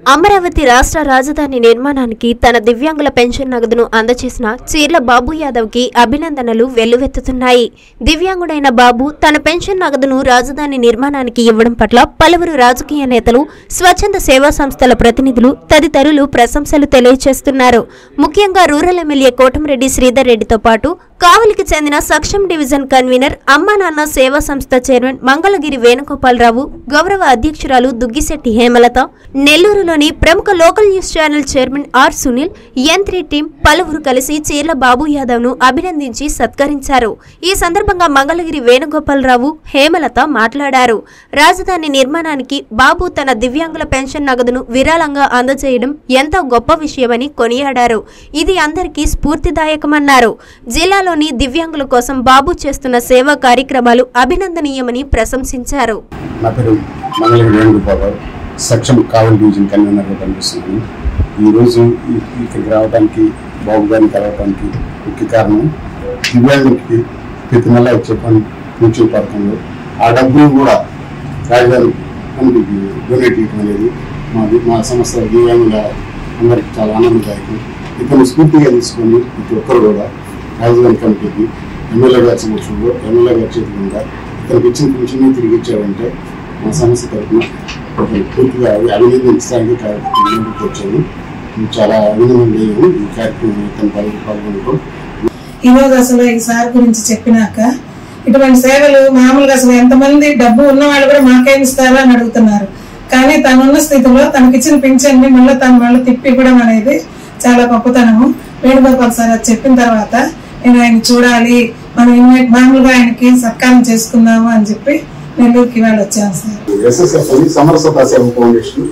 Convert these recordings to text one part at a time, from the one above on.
అమరావతి రాష్ట్ర రాజధాని నిర్మాణానికి తన దివ్యాంగుల పెన్షన్ నగదును అందజేసిన చీర్ల బాబు యాదవ్ కి అభినందనలు వెల్లువెత్తుతున్నాయి. దివ్యాంగుడైన బాబు తన పెన్షన్ నగదును రాజధాని నిర్మాణానికి ఇవ్వడం పట్ల పలువురు రాజకీయ నేతలు, స్వచ్ఛంద సేవా సంస్థల ప్రతినిధులు తదితరులు ప్రశంసలు తెలియజేస్తున్నారు. ముఖ్యంగా రూరల్ ఎమ్మెల్యే కోటంరెడ్డి శ్రీధర్ రెడ్డితో పాటు కావలికి చెందిన సక్షం డివిజన్ కన్వీనర్ అమ్మా నాన్న సేవా సంస్థ చైర్మన్ మంగళగిరి వేణుగోపాలరావు, గౌరవ అధ్యక్షురాలు దుగ్గిశెట్టి హేమలత, నెల్లూరులోని ప్రముఖ local news channel chairman R Sunil, యంత్రి టీం పలువురు కలిసి చీర్ల బాబు యాదవ్ ను అభినందించి సత్కరించారు. ఈ సందర్భంగా మంగళగిరి వేణుగోపాలరావు, హేమలత మాట్లాడారు. రాజధాని నిర్మాణానికి బాబు తన దివ్యాంగుల పెన్షన్ నగదును విరాళంగా అందజేయడం ఎంతో గొప్ప విషయమని కొనియాడారు. ఇది అందరికీ స్ఫూర్తిదాయకమన్నారు. జిల్లాలోని దివ్యాంగుల కోసం బాబు చేస్తున్న సేవా కార్యక్రమాలు అభినందనీయమని ప్రశంసించారు. నా పేరు మంగళగిరి వేణుగోపాలరావు, సక్షం కావలి డివిజన్ కన్వీనర్గా పనిచేస్తున్నాను. ఈరోజు ఇక్కడికి రావడానికి, బాబు గారిని కలవడానికి ముఖ్య కారణం దివ్యాంగులకి ప్రతి నెల వచ్చే పెన్షన్ పథకంలో ఆ డబ్బును కూడా రాజధాని కమిటీకి డొనేట్ చేయడం అనేది మా సంస్థ దివ్యాంగుల అందరికీ చాలా ఆనందదాయకం. ఇతను స్ఫూర్తిగా తీసుకొని ప్రతి ఒక్కరు కూడా రాజధాని కమిటీకి ఎమ్మెల్యే గారి సమక్షంలో, ఎమ్మెల్యే గారి చేతులుగా ఇతనికి ఇచ్చిన పెన్షన్ తిరిగి ఇచ్చాడంటే మా సమస్య తరఫున పూర్తిగా అభినందించడానికి కార్యక్రమం వచ్చాను. చాలా అభినందనీయం ఈ కార్యక్రమం పాల్గొనడం. ఈరోజు అసలు ఈ సార్ గురించి చెప్పినాక ఇటువంటి సేవలు మామూలుగా అసలు ఎంతమంది డబ్బు ఉన్న వాళ్ళు కూడా మాకేం ఇస్తారా అని అడుగుతున్నారు. కానీ తనున్న స్థితిలో తనకిచ్చిన పింఛన్ ని మళ్ళీ తిప్పి ఇవ్వడం అనేది చాలా గొప్పతనము. వేణుగోపాల్ సార్ అది చెప్పిన తర్వాత నేను ఆయన చూడాలి, మనం మామూలుగా ఆయనకి సత్కారం చేసుకుందాము అని చెప్పి నెల్లూరుకి ఇవాళ వచ్చాను సార్. SSF సమరసతా సేవ ఫౌండేషన్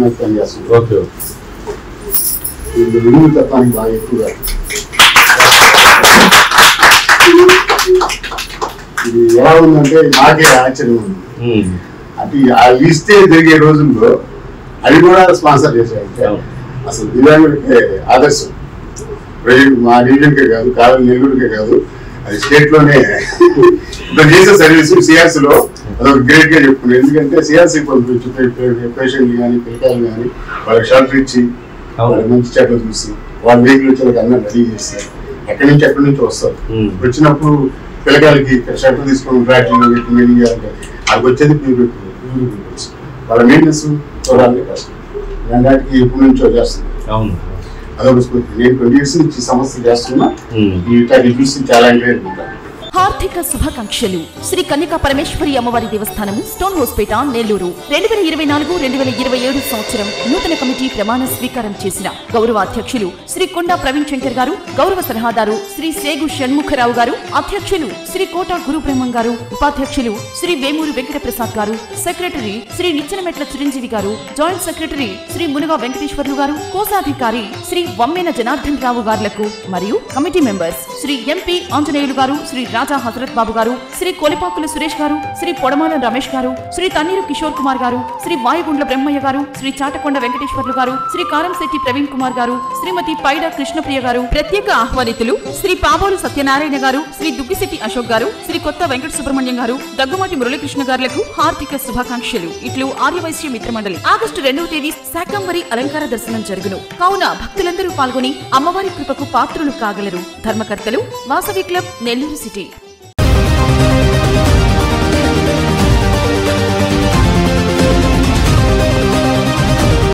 తత్వానికి బాగా ఎక్కువగా ఇది ఎలా ఉందంటే నాకే ఆశ్చర్యం ఉంది. అది ఆ లిస్టే జరిగే రోజుల్లో అది కూడా స్పాన్సర్ చేశారంటే అసలు దివ్యాంగుడికే ఆదర్శం. మా డివిజన్కే కాదు, కావలి నెల్లూరుకే కాదు, అది స్టేట్ లోనే ఇప్పుడు చేసే సర్వీస్ సిఆర్సీ లో అదొక గ్రేట్ గా చెప్పుకున్నాను. ఎందుకంటే సిఆర్సీ పంపించి పేషెంట్లు కానీ పిల్లకాయలు కానీ వాళ్ళకి షెల్టర్ ఇచ్చి వాళ్ళకి మంచి చెట్లు చూసి వాళ్ళ వెహికల్ వచ్చి వాళ్ళకి అన్నీ రెడీ చేస్తారు. ఎక్కడి నుంచి వస్తారు. వచ్చినప్పుడు పిల్లకాయలకి షెల్టర్ తీసుకొని డ్రాట్లింగ్ మెయింటైన్ చేయాలంటే అది వచ్చేది పీపుల్స్ వాళ్ళ మెయింటెనెన్స్ చూడాలి కష్టం. ఇలాంటికి ఎప్పటి నుంచో చేస్తుంది. అదొక స్ఫూర్తి. నేను 20 years నుంచి సమస్య చేస్తున్నా. ఈ చూసి చాలా ఎంకరేజ్ ఉంటాను. హార్దిక శుభాకాంక్షలు. శ్రీ కన్యకా పరమేశ్వరి అమ్మవారి దేవస్థానము, స్టోన్ హోస్పేట, నెల్లూరు. 2024-2027 సంవత్సరం నూతన కమిటీ ప్రమాణ స్వీకారం చేసిన గౌరవ అధ్యక్షులు శ్రీ కొండా ప్రవీణ్ శంకర్ గారు, గౌరవ సలహాదారు శ్రీ సేగు షణ్ముఖరావు గారు, అధ్యక్షులు శ్రీ కోట గురుబ్రహ్మం గారు, ఉపాధ్యక్షులు శ్రీ వేమూరు వెంకట ప్రసాద్ గారు, secretary Shri Nichenametla Chiranjeevi garu, joint secretary Shri Munuga Venkateswarlu garu, కోశాధికారి శ్రీ వమ్మెన జనార్దన్ రావు గారులకు మరియు committee members Shri MP Anjaneyulu garu, Shri రాజా హజరత్ బాబు గారు, శ్రీ కొలిపాకుల సురేష్ గారు, శ్రీ పొడమాల రమేష్ గారు, శ్రీ తన్నీరు కిషోర్ కుమార్ గారు, శ్రీ వాయుగుండ్ల బ్రహ్మయ్య గారు, శ్రీ చాటకొండ వెంకటేశ్వర్లు గారు, శ్రీ కారంశెట్టి ప్రవీణ్ కుమార్ గారు, శ్రీమతి పైడ కృష్ణప్రియ గారు, ప్రత్యేక ఆహ్వానితులు శ్రీ పాబోలు సత్యనారాయణ గారు, శ్రీ దుగ్గిశెట్టి అశోక్ గారు, శ్రీ కొత్త వెంకట సుబ్రహ్మణ్యం గారు, దగ్గుమాటి మురళీకృష్ణ గారులకు హార్దిక శుభాకాంక్షలు. ఇట్లు ఆర్యవైశ్య మిత్రమండలి. ఆగస్టు 2వ తేదీ శాకంబరి అలంకార దర్శనం జరుగును. కావున భక్తులందరూ పాల్గొని అమ్మవారి కృపకు పాత్రులు కాగలరు. ధర్మకర్తలు వాసవి క్లబ్, నెల్లూరు సిటీ.